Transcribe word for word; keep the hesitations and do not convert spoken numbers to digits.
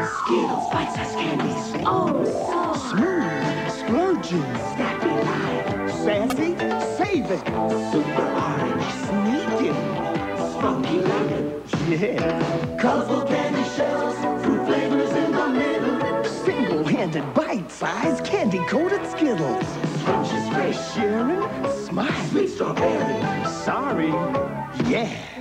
Skittles, bite-sized candies. Oh, so smooth, splurging, snappy light, sassy, saving, super orange, sneaking, funky lemon. Yeah. Colorful candy shells, fruit flavors in the middle. Single-handed, bite-sized, candy-coated Skittles. Scrumptious, fresh, Sharing, smile, sweet strawberry. Sorry, yeah.